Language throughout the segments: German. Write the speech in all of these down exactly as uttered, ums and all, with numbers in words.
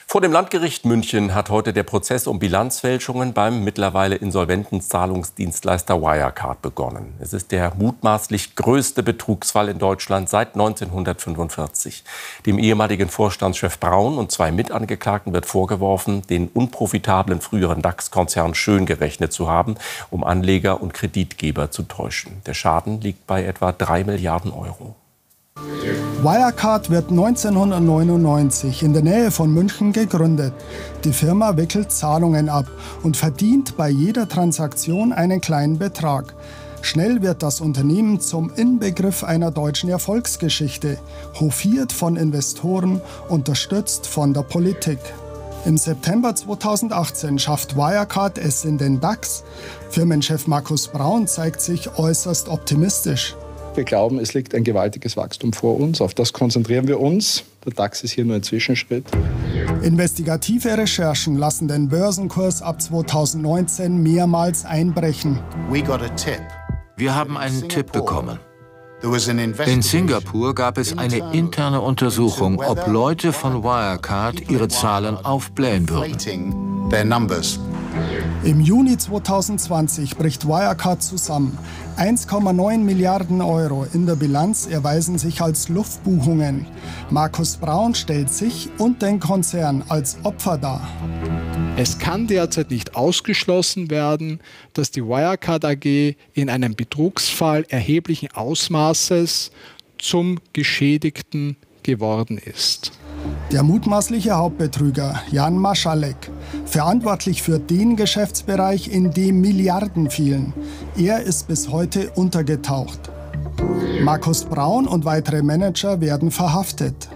Vor dem Landgericht München hat heute der Prozess um Bilanzfälschungen beim mittlerweile insolventen Zahlungsdienstleister Wirecard begonnen. Es ist der mutmaßlich größte Betrugsfall in Deutschland seit neunzehnhundertfünfundvierzig. Dem ehemaligen Vorstandschef Braun und zwei Mitangeklagten wird vorgeworfen, den unprofitablen früheren DAX-Konzern schön gerechnet zu haben, um Anleger und Kreditgeber zu täuschen. Der Schaden liegt bei etwa drei Milliarden Euro. Wirecard wird neunzehnhundertneunundneunzig in der Nähe von München gegründet. Die Firma wickelt Zahlungen ab und verdient bei jeder Transaktion einen kleinen Betrag. Schnell wird das Unternehmen zum Inbegriff einer deutschen Erfolgsgeschichte, hofiert von Investoren, unterstützt von der Politik. Im September zweitausendachtzehn schafft Wirecard es in den DAX. Firmenchef Markus Braun zeigt sich äußerst optimistisch. Wir glauben, es liegt ein gewaltiges Wachstum vor uns. Auf das konzentrieren wir uns. Der DAX ist hier nur ein Zwischenschritt. Investigative Recherchen lassen den Börsenkurs ab zweitausendneunzehn mehrmals einbrechen. Wir haben einen Tipp bekommen. In Singapur gab es eine interne Untersuchung, ob Leute von Wirecard ihre Zahlen aufblähen würden. Im Juni zweitausendzwanzig bricht Wirecard zusammen. eins Komma neun Milliarden Euro in der Bilanz erweisen sich als Luftbuchungen. Markus Braun stellt sich und den Konzern als Opfer dar. Es kann derzeit nicht ausgeschlossen werden, dass die Wirecard A G in einem Betrugsfall erheblichen Ausmaßes zum Geschädigten geworden ist. Der mutmaßliche Hauptbetrüger Jan Marschalek, verantwortlich für den Geschäftsbereich, in dem Milliarden fielen. Er ist bis heute untergetaucht. Markus Braun und weitere Manager werden verhaftet.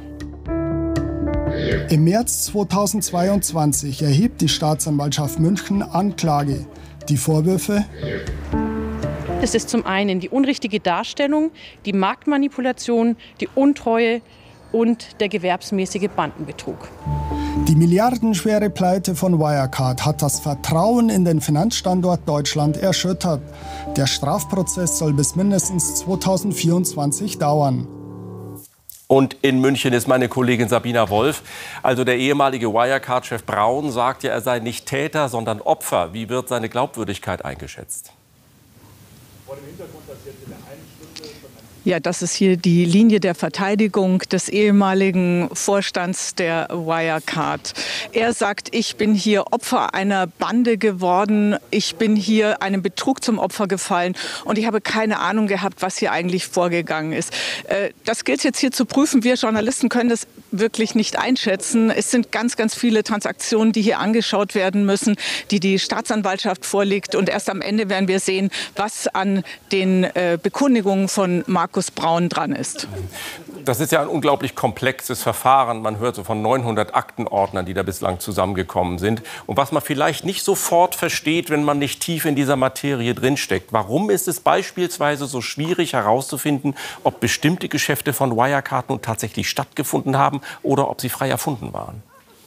Im März zweitausendzweiundzwanzig erhebt die Staatsanwaltschaft München Anklage. Die Vorwürfe? Das ist zum einen die unrichtige Darstellung, die Marktmanipulation, die Untreue und der gewerbsmäßige Bandenbetrug. Die milliardenschwere Pleite von Wirecard hat das Vertrauen in den Finanzstandort Deutschland erschüttert. Der Strafprozess soll bis mindestens zweitausendvierundzwanzig dauern. Und in München ist meine Kollegin Sabina Wolf. Also der ehemalige Wirecard-Chef Braun sagt ja, er sei nicht Täter, sondern Opfer. Wie wird seine Glaubwürdigkeit eingeschätzt? Vor dem Hintergrund, dass jetzt in der einen Stunde von Ja, das ist hier die Linie der Verteidigung des ehemaligen Vorstands der Wirecard. Er sagt, ich bin hier Opfer einer Bande geworden, ich bin hier einem Betrug zum Opfer gefallen und ich habe keine Ahnung gehabt, was hier eigentlich vorgegangen ist. Das gilt jetzt hier zu prüfen. Wir Journalisten können das wirklich nicht einschätzen. Es sind ganz, ganz viele Transaktionen, die hier angeschaut werden müssen, die die Staatsanwaltschaft vorlegt. Und erst am Ende werden wir sehen, was an den Bekundigungen von Markus Braun dran ist. Das ist ja ein unglaublich komplexes Verfahren. Man hört so von neunhundert Aktenordnern, die da bislang zusammengekommen sind. Und was man vielleicht nicht sofort versteht, wenn man nicht tief in dieser Materie drinsteckt. Warum ist es beispielsweise so schwierig herauszufinden, ob bestimmte Geschäfte von Wirecard nun tatsächlich stattgefunden haben oder ob sie frei erfunden waren?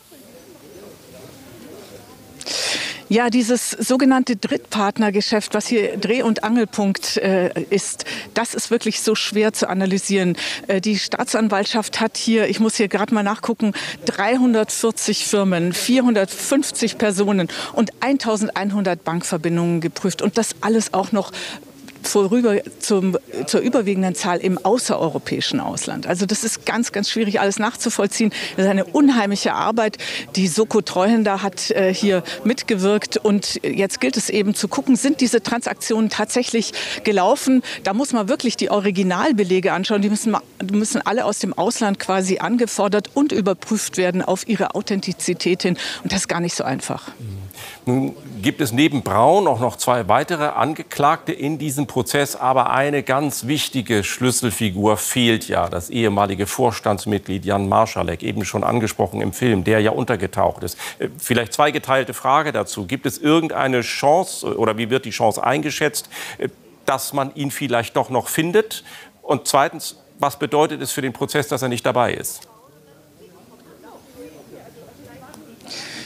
Ja, dieses sogenannte Drittpartnergeschäft, was hier Dreh- und Angelpunkt äh, ist, das ist wirklich so schwer zu analysieren. Äh, die Staatsanwaltschaft hat hier, ich muss hier gerade mal nachgucken, dreihundertvierzig Firmen, vierhundertfünfzig Personen und eintausendeinhundert Bankverbindungen geprüft. Und das alles auch noch vorüber zum, zur überwiegenden Zahl im außereuropäischen Ausland. Also das ist ganz, ganz schwierig alles nachzuvollziehen. Das ist eine unheimliche Arbeit. Die Soko Treuhänder hat äh, hier mitgewirkt und jetzt gilt es eben zu gucken, sind diese Transaktionen tatsächlich gelaufen? Da muss man wirklich die Originalbelege anschauen. Die müssen, die müssen alle aus dem Ausland quasi angefordert und überprüft werden auf ihre Authentizität hin. Und das ist gar nicht so einfach. Nun gibt es neben Braun auch noch zwei weitere Angeklagte in diesem Prozess. Aber eine ganz wichtige Schlüsselfigur fehlt ja. Das ehemalige Vorstandsmitglied Jan Marschalek, eben schon angesprochen im Film, der ja untergetaucht ist. Vielleicht zweigeteilte Frage dazu. Gibt es irgendeine Chance oder wie wird die Chance eingeschätzt, dass man ihn vielleicht doch noch findet? Und zweitens, was bedeutet es für den Prozess, dass er nicht dabei ist?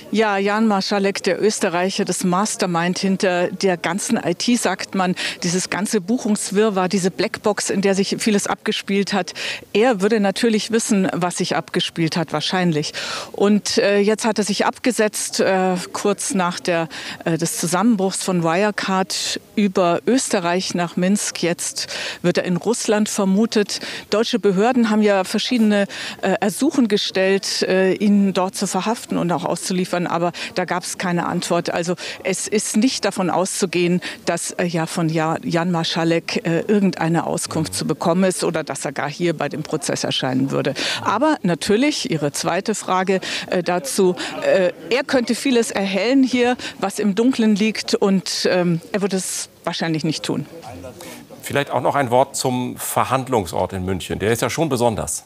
Ja, Jan Marschalek, der Österreicher, das Mastermind hinter der ganzen I T, sagt man, dieses ganze Buchungswirrwarr, diese Blackbox, in der sich vieles abgespielt hat. Er würde natürlich wissen, was sich abgespielt hat, wahrscheinlich. Und äh, jetzt hat er sich abgesetzt, äh, kurz nach der, äh, des Zusammenbruchs von Wirecard über Österreich nach Minsk. Jetzt wird er in Russland vermutet. Deutsche Behörden haben ja verschiedene äh, Ersuchen gestellt, äh, ihn dort zu verhaften und auch auszuliefern. Aber da gab es keine Antwort. Also es ist nicht davon auszugehen, dass äh, ja von Jan Marschalek äh, irgendeine Auskunft zu bekommen ist oder dass er gar hier bei dem Prozess erscheinen würde. Aber natürlich, Ihre zweite Frage äh, dazu, äh, er könnte vieles erhellen hier, was im Dunkeln liegt, und ähm, er würde es wahrscheinlich nicht tun. Vielleicht auch noch ein Wort zum Verhandlungsort in München. Der ist ja schon besonders.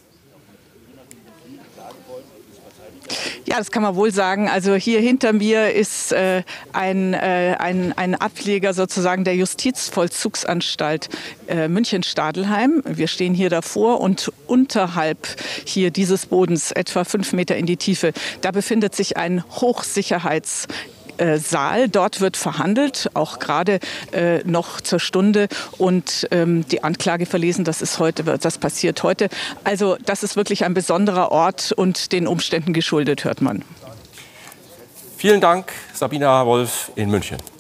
Ja, das kann man wohl sagen. Also hier hinter mir ist äh, ein, äh, ein, ein Ableger sozusagen der Justizvollzugsanstalt äh, München-Stadelheim. Wir stehen hier davor, und unterhalb hier dieses Bodens, etwa fünf Meter in die Tiefe, da befindet sich ein Hochsicherheits- Saal. Dort wird verhandelt, auch gerade äh, noch zur Stunde, und ähm, die Anklage verlesen. Das ist heute, das passiert heute. Also das ist wirklich ein besonderer Ort und den Umständen geschuldet, hört man. Vielen Dank, Sabina Wolf in München.